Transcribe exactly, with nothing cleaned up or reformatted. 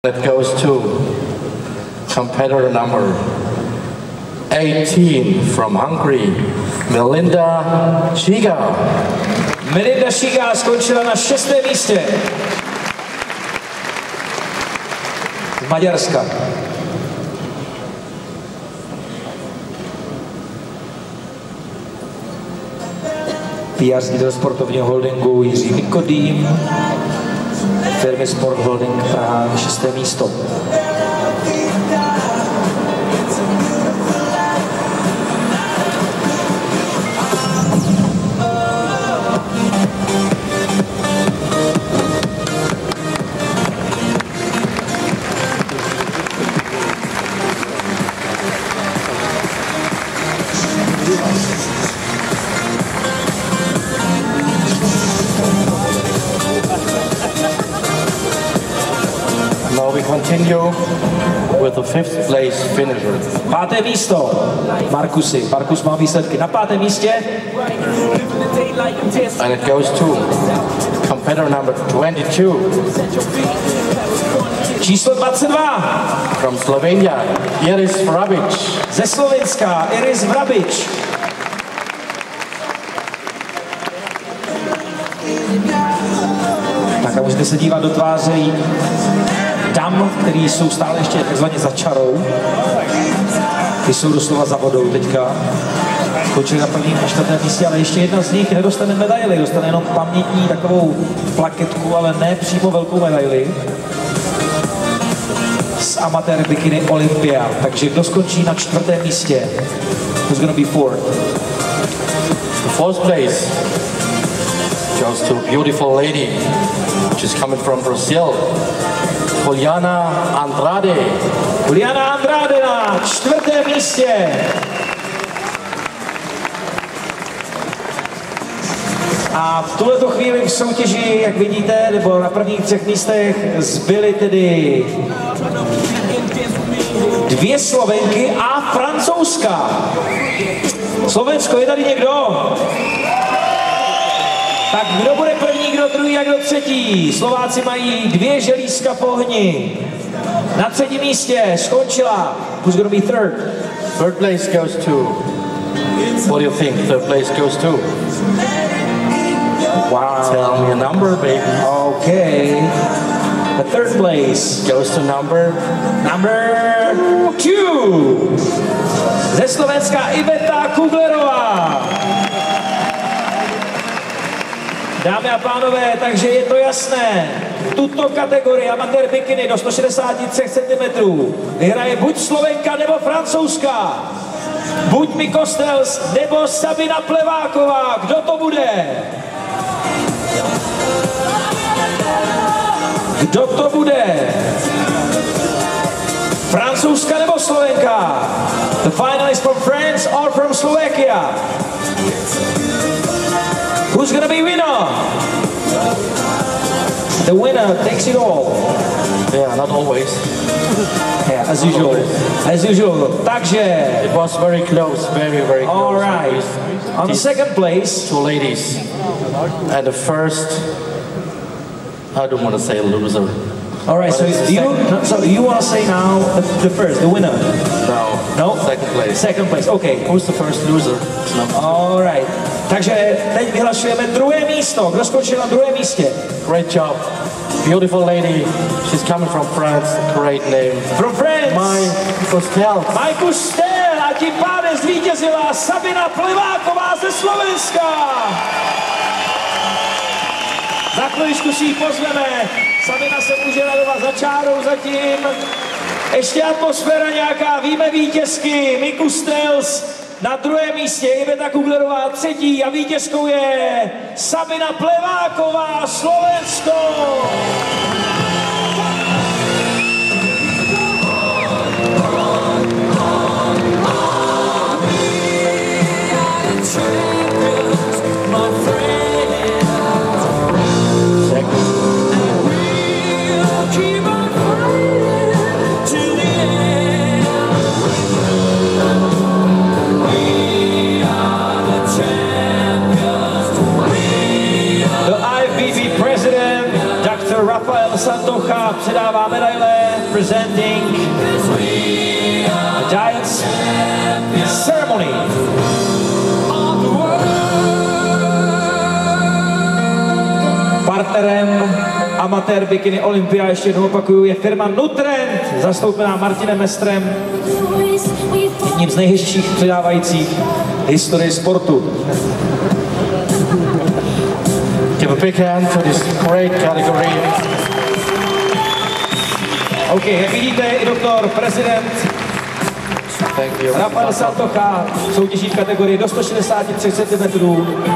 It goes to competitor number eighteen from Hungary, Melinda Šiga. Melinda Šiga skončila na šestém místě. Z Maďarska. P R ředitel sportovního holdingu Jiří Nikodým, firmy Sport Holding Praha, šesté místo. Now we continue with the fifth place finisher. Páté místo. Markusy. Markus má výsledky na pátém místě. And it goes to competitor number twenty-two. Číslo dvacet dva. From Slovenia, Iris Vrabic. Ze Slovenska Iris Vrabic. Tak a můžete se dívat do tváře dam, který jsou stále ještě takzvaně za čarou. Ty jsou doslova za vodou teďka. Skočili na prvním a čtvrtém místě, ale ještě jedna z nich nedostane medaili. Dostane jenom pamětní takovou plaketku, ale ne přímo velkou medaili. Z amatér bikini Olympia. Takže kdo skončí na čtvrtém místě? Who's gonna be fourth? The fourth place goes to a beautiful lady, which is coming from Brazil, Juliana Andrade. Juliana Andrade na čtvrtém místě. A v tuhleto chvíli v soutěži, jak vidíte, nebo na prvních třech místech zbyly tedy dvě Slovenky a Francouzska. Slovensko, je tady někdo? Tak kdo bude první, kdo druhý a kdo třetí? Slováci mají dvě želízka v ohni. Na třetím místě skončila. Who's gonna be third? Third place goes to, what do you think third place goes to? Wow. Tell me a number, baby. Okay. The third place Goes to number number two. Ze Slovenska Iveta Kuglerová. Dámy a pánové, takže je to jasné. Tuto kategorii amatér bikini do sto šedesát tři centimetrů vyhraje buď Slovenka nebo Francouzska. Buď Miko Stels nebo Sabina Pleváková. Kdo to bude? Kdo to bude? Francouzska nebo Slovenka? The finalist from France or from Slovakia? Who's gonna be winner? The winner takes it all. Yeah, not always. Yeah, as usual. As usual. Takže. It was very close, very, very close. All right. On the second place, two ladies. And the first, I don't want to say loser. all right, so you, no, so you want to say now the, the first, the winner? No. No? Second place. Second place, okay. Who's the first loser? No. All right. Takže teď vyhlašujeme druhé místo. Kdo skončil na druhém místě? Great job. Beautiful lady. She's coming from France. Great name. From France. My Kostel. Majku Stel a tím pádem zvítězila Sabina Pleváková ze Slovenska. Za chviličku si ji pozveme. Sabina se může radovat za čárou zatím. Ještě atmosféra nějaká, víme vítězky. Miku Stels na druhém místě, Iveta Kuglerová třetí a vítězkou je Sabina Pleváková, Slovensko. presenting the dance ceremony. Partnerem amatér bikini Olympia, ještě jednou opakuju, je firma Nutrend, zastoupená Martinem Mestrem, jedním z nejhezčích předávajících historii sportu. Give a big hand for this great category. OK, jak vidíte, i doktor, prezident Thank you. Rafael Santocha soutěží v kategorii do sto šedesát tři centimetrů.